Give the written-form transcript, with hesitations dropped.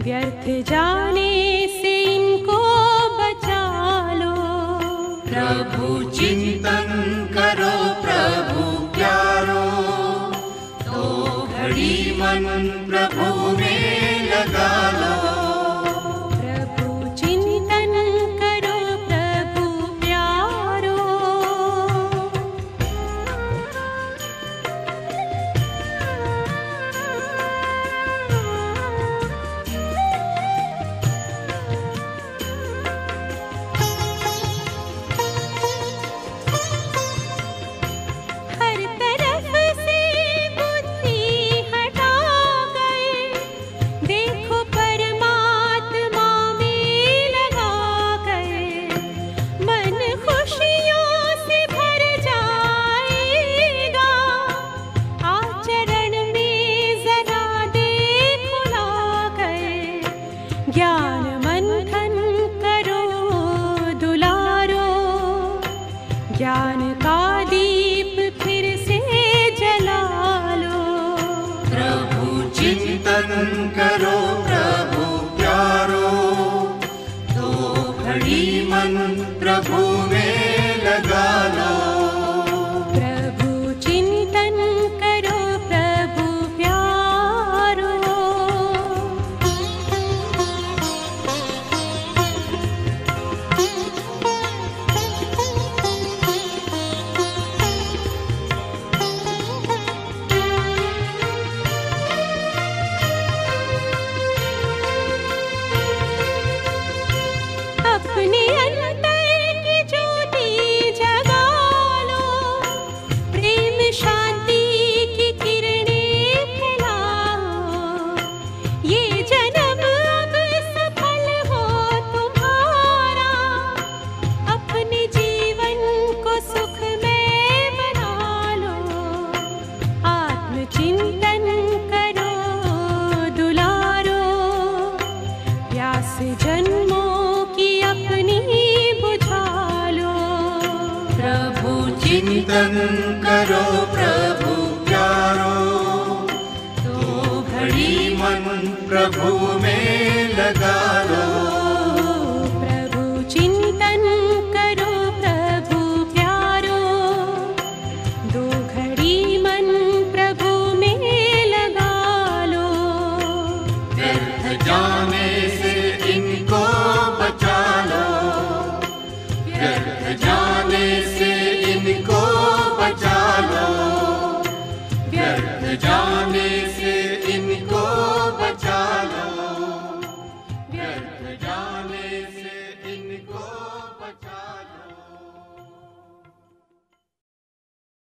व्यर्थ जाने से इनको बचा लो। प्रभु चिंतन करो प्रभु प्यारो, तो घड़ी मन प्रभु में लगा लो। प्रभु चिंतन करो प्रभु प्यारो। हर तरफ से बुद्धि हटा गए, देखो परमात्मा में लगा गए। मन खुशियों से भर जाएगा, आचरण में जरा देखो ला गए। ज्ञान मंथन करो दुलारो, ज्ञान का दीप फिर से जला लो। प्रभु चिंतन करो प्रभु प्यारो, तो घड़ी मन प्रभु में लगा लो। प्रभु चिंतन करो प्रभु प्यारो। अपने अंतर की ज्योति जगा लो, प्रेम शांति की किरणें फैलाओ। ये जन्म अब सफल हो तुम्हारा, अपने जीवन को सुखमय बना लो। आत्मचिंतन करो दुलारो, प्यास जन्मों की अपनी बुझा लो। प्रभु चिंतन करो प्रभु प्यारो, तो घड़ी मन प्रभु में लगा लो। प्रभु चिंतन करो प्रभु प्यारो, दो घड़ी मन प्रभु में लगा लो। व्यर्थ जाने से इनको बचा लो, व्यर्थ जाने से इनको बचा लो, व्यर्थ जाने से इनको बचा लो, व्यर्थ जाने